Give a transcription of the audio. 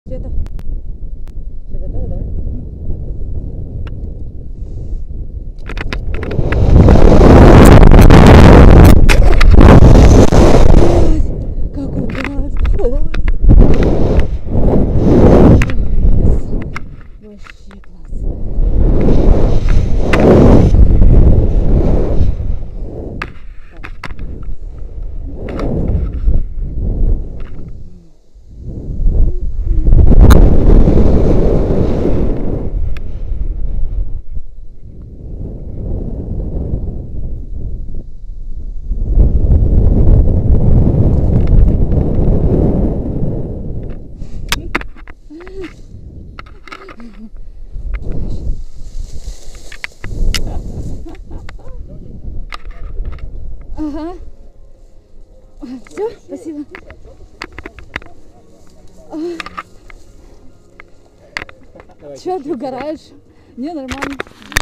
университета. Все готово, да? Какой класс! Вообще класс! Ага. Все, спасибо. Че ты угораешь? Не, нормально.